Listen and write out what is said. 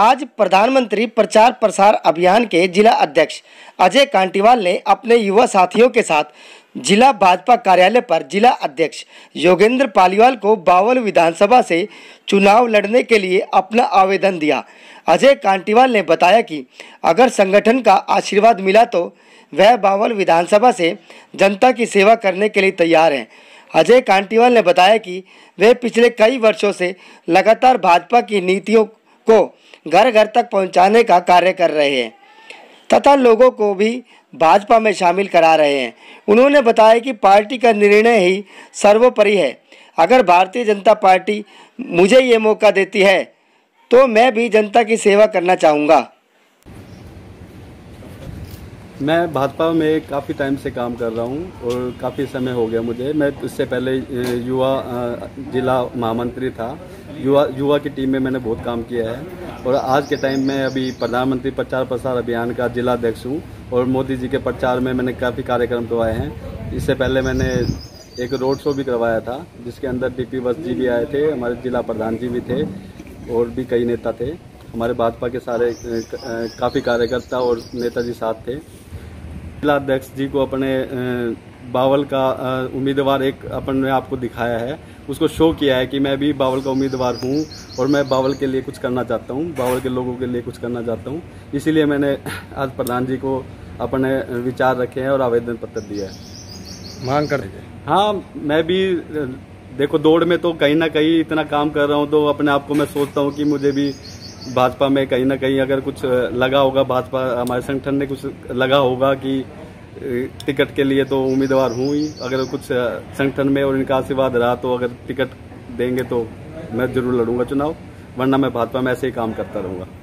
आज प्रधानमंत्री प्रचार प्रसार अभियान के जिला अध्यक्ष अजय कांटीवाल ने अपने युवा साथियों के साथ जिला भाजपा कार्यालय पर जिला अध्यक्ष योगेंद्र पालीवाल को बावल विधानसभा से चुनाव लड़ने के लिए अपना आवेदन दिया। अजय कांटीवाल ने बताया कि अगर संगठन का आशीर्वाद मिला तो वह बावल विधानसभा से जनता की सेवा करने के लिए तैयार हैं। अजय कांटीवाल ने बताया कि वे पिछले कई वर्षों से लगातार भाजपा की नीतियों को घर घर तक पहुंचाने का कार्य कर रहे हैं तथा लोगों को भी भाजपा में शामिल करा रहे हैं। उन्होंने बताया कि पार्टी का निर्णय ही सर्वोपरि है। अगर भारतीय जनता पार्टी मुझे ये मौका देती है तो मैं भी जनता की सेवा करना चाहूँगा। मैं भाजपा में काफ़ी टाइम से काम कर रहा हूं और काफ़ी समय हो गया मुझे। मैं इससे पहले युवा जिला महामंत्री था। युवा की टीम में मैंने बहुत काम किया है और आज के टाइम में अभी प्रधानमंत्री प्रचार प्रसार अभियान का जिला अध्यक्ष हूं और मोदी जी के प्रचार में मैंने काफ़ी कार्यक्रम करवाए हैं। इससे पहले मैंने एक रोड शो भी करवाया था जिसके अंदर डीपी वत्स जी भी आए थे, हमारे जिला प्रधान जी भी थे और भी कई नेता थे। हमारे भाजपा के सारे काफ़ी कार्यकर्ता और नेताजी साथ थे। जिला अध्यक्ष जी को अपने बावल का उम्मीदवार एक अपने आप को दिखाया है, उसको शो किया है कि मैं भी बावल का उम्मीदवार हूं और मैं बावल के लिए कुछ करना चाहता हूं, बावल के लोगों के लिए कुछ करना चाहता हूं। इसीलिए मैंने आज प्रधान जी को अपने विचार रखे हैं और आवेदन पत्र दिया है। मांग कर दीजिए। हाँ, मैं भी देखो दौड़ में तो कहीं ना कहीं इतना काम कर रहा हूँ तो अपने आप को मैं सोचता हूँ कि मुझे भी भाजपा में कहीं ना कहीं अगर कुछ लगा होगा, भाजपा हमारे संगठन ने कुछ लगा होगा कि टिकट के लिए तो उम्मीदवार हूँ ही। अगर कुछ संगठन में और इनका आशीर्वाद रहा तो अगर टिकट देंगे तो मैं जरूर लड़ूंगा चुनाव, वरना मैं भाजपा में ऐसे ही काम करता रहूँगा।